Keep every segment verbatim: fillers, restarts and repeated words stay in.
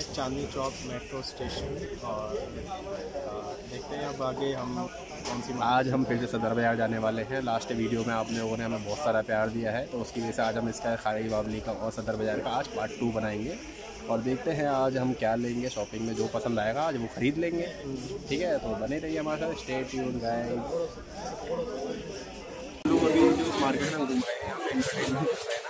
Chandni Chowk metro station और देखते हैं अब आगे हम कौन सी। आज हम फिर से सदर बाज़ार जाने वाले हैं। लास्ट वीडियो में आप लोगों ने हमें बहुत सारा प्यार दिया है, तो उसकी वजह से आज हम इसका खारी बावली का और सदर बाज़ार का आज पार्ट टू बनाएंगे और देखते हैं आज हम क्या लेंगे। शॉपिंग में जो पसंद आएगा आज वो ख़रीद लेंगे, ठीक है। तो बने रहिए हमारे साथ, स्टे ट्यून गाइस। लोग अभी जो मार्केट में घूम रहे हैं, यहाँ पे एंटरटेनमेंट कर रहे हैं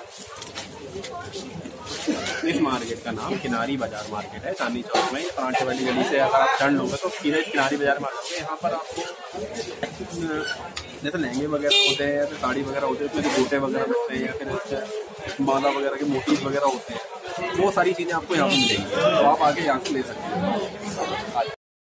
ना। इस मार्केट का नाम किनारी बाज़ार मार्केट है, चांदनी चौक में। परांठे वाली गली से अगर आप टर्न लोगे तो सीधे किनारी बाज़ार में आ जाओगे। यहाँ पर आपको जैसे लहंगे वगैरह होते हैं या फिर साड़ी वगैरह होते हैं, उसमें जो गोटे वगैरह मिलते हैं या फिर माला वगैरह के मोटिव वगैरह होते हैं, वो सारी चीज़ें आपको यहाँ पर मिलेंगी। तो आप आके यहाँ से ले सकते हैं।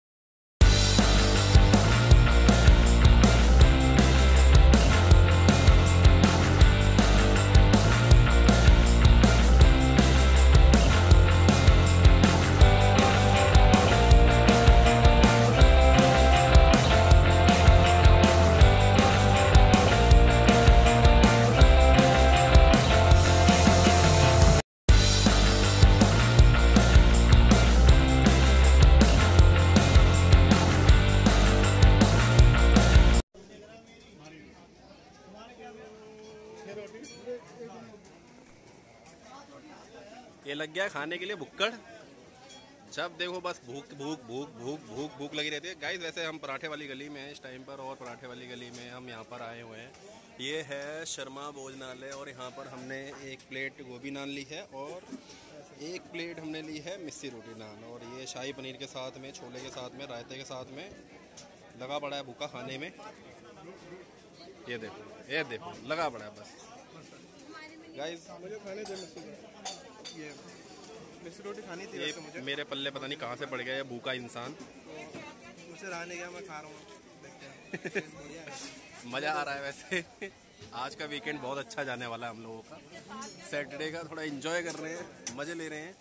ये लग गया खाने के लिए भुक्कड़। जब देखो बस भूख भूख भूख भूख भूख भूख लगी रहती है गाइस। वैसे हम पराठे वाली गली में हैं इस टाइम पर, और पराठे वाली गली में हम यहाँ पर आए हुए हैं। ये है शर्मा भोजनालय और यहाँ पर हमने एक प्लेट गोभी नान ली है और एक प्लेट हमने ली है मिस्सी रोटी नान। और ये शाही पनीर के साथ में, छोले के साथ में, रायते के साथ में लगा पड़ा है भूखा खाने में। ये देखो ये देखो लगा पड़ा है बस गाइस। मुझे खाने दे मिस्सी ये मिस्सी रोटी खानी थी। ये मुझे मेरे पल्ले पता नहीं कहाँ से पड़ गया ये भूखा इंसान। मुझसे रहा नहीं गया, मैं खा रहा हूँ, देखते हैं। मज़ा आ रहा है वैसे। आज का वीकेंड बहुत अच्छा जाने वाला है हम लोगों का। सैटरडे का थोड़ा एंजॉय कर रहे हैं, मज़े ले रहे हैं।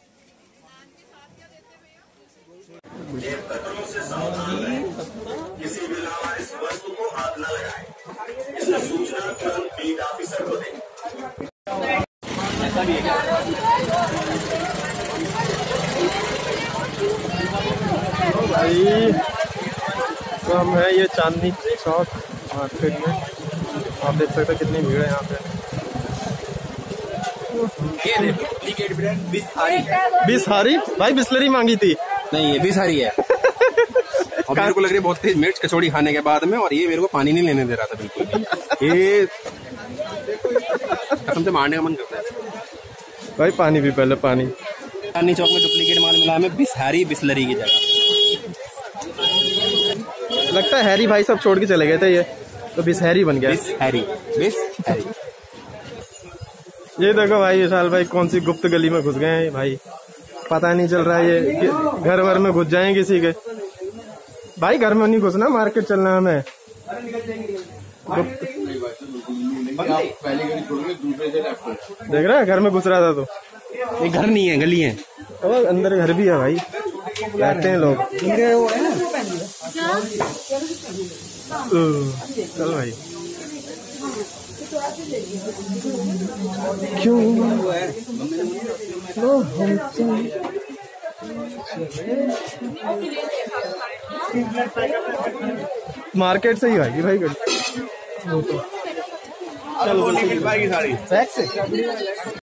किसी भी लावारिस वस्तु को हाथ न लगाएं। इसकी सूचना तुरंत फील्ड ऑफिसर को दें। ऐसा भी है क्या? भाई तो हम है ये चांदनी चौक मार्केट में। आप देख सकते हैं कितनी भीड़ है यहाँ पे। ये देखो बिसहारी है। बिसहारी भाई बिस्लरी मांगी थी। नहीं ये बिसहारी है। और मेरे को लग रही है बहुत तेज मिर्च कचौड़ी खाने के बाद में, और ये मेरे को पानी नहीं लेने दे रहा था बिल्कुल। ये कसम से मारने का मन करता है भाई। पानी भी पहले पानी। चांदनी चौक में डुप्लीकेट माल मिला हमें बिसहारी बिस्लरी की जगह। लगता है हैरी भाई सब छोड़ के चले गए थे, ये तो बिसहरी बन गया। बिसहरी बिसहरी। ये देखो भाई विशाल भाई कौन सी गुप्त गली में घुस गए हैं भाई, पता नहीं चल रहा है। ये घर वर में घुस जाएं किसी के। भाई घर में नहीं घुसना, मार्केट चलना है हमें। देख रहा है घर में घुस रहा था तो। ये घर नहीं है गली है। और अंदर घर भी है भाई, रहते हैं लोग। चल भाई क्यों मार्केट से ही आएगी भाई गाड़ी। चलो मिल पाएगी साड़ी।